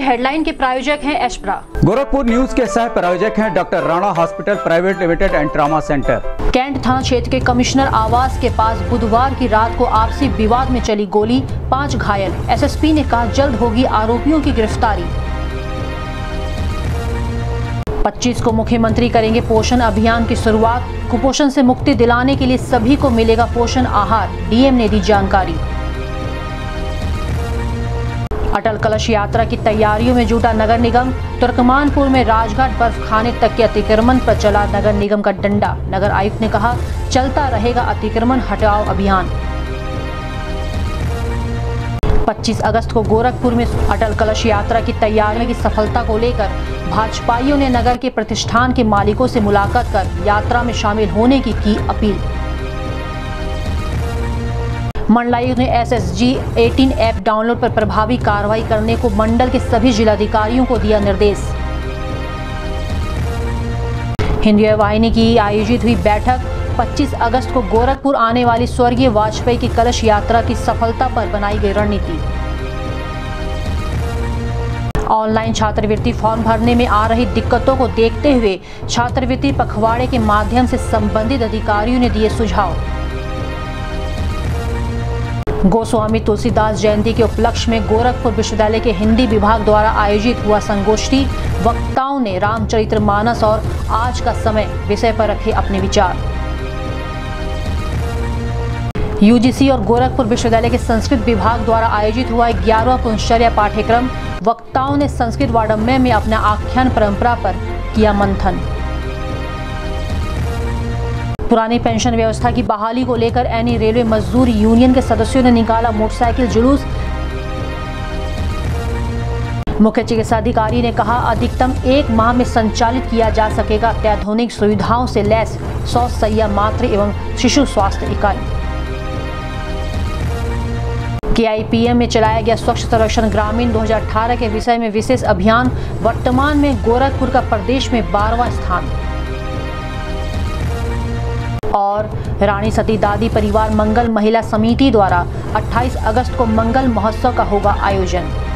Headline के प्रायोजक हैं एशप्रा। गोरखपुर न्यूज के सह प्रायोजक हैं doctor Rana hospital private limited and trauma centre. Cantt थाना क्षेत्र के कमिश्नर आवास के पास बुधवार की रात को आपसी विवाद में चली गोली, 5 घायल। एसएसपी ने कहा जल्द होगी आरोपियों की गिरफ्तारी। 25 को मुख्यमंत्री करेंगे पोषण अभियान की शुरुआत। कुपोषण से मुक्ति दिलाने के लिए सभी को मिलेगा पोषण आहार, डीएम ने दी जानकारी। अटल कलश यात्रा की तैयारियों में जुटा नगर निगम। तुर्कमानपुर में राजघाट बर्फ खाने तक के अतिक्रमण पर चला नगर निगम का डंडा। नगर आयुक्त ने कहा चलता रहेगा अतिक्रमण हटाओ अभियान। 25 अगस्त को गोरखपुर में अटल कलश यात्रा की तैयारियों की सफलता को लेकर भाजपाइयों ने नगर के प्रतिष्ठान के मालिकों से मुलाकात कर यात्रा में शामिल होने की अपील। मंडलायुक्त ने SSG 18 ऐप डाउनलोड पर प्रभावी कार्रवाई करने को मंडल के सभी जिलाधिकारियों को दिया निर्देश। हिंदी वाहिनी की आयोजित हुई बैठक। 25 अगस्त को गोरखपुर आने वाली स्वर्गीय वाजपेयी की कलश यात्रा की सफलता पर बनाई गई रणनीति। ऑनलाइन छात्रवृत्ति फॉर्म भरने में आ रही दिक्कतों को देखते हुए छात्रवृत्ति पखवाड़े के माध्यम से संबंधित अधिकारियों ने दिए सुझाव। गोस्वामी तुलसीदास जयंती के उपलक्ष्य में गोरखपुर विश्वविद्यालय के हिंदी विभाग द्वारा आयोजित हुआ संगोष्ठी। वक्ताओं ने रामचरितमानस और आज का समय विषय पर रखे अपने विचार। यूजीसी और गोरखपुर विश्वविद्यालय के संस्कृत विभाग द्वारा आयोजित हुआ 11वां पुनश्चर्या पाठ्यक्रम। वक्ताओं ने संस्कृत वाङ्मय में अपना आख्यान परंपरा पर किया मंथन। पुरानी पेंशन व्यवस्था की बहाली को लेकर एनी रेलवे मजदूर यूनियन के सदस्यों ने निकाला मोटरसाइकिल जुलूस। मुख्य चिकित्साधिकारी ने कहा अधिकतम 1 माह में संचालित किया जा सकेगा अत्याधुनिक सुविधाओं से लैस 100 शैय्या मातृ एवं शिशु स्वास्थ्य इकाई। KIPM में चलाया गया स्वच्छ सर्वेक्षण ग्रामीण 2018 के विषय में विशेष अभियान। वर्तमान में गोरखपुर का प्रदेश में 12वां स्थान। और रानी सती दादी परिवार मंगल महिला समिति द्वारा 28 अगस्त को मंगल महोत्सव का होगा आयोजन।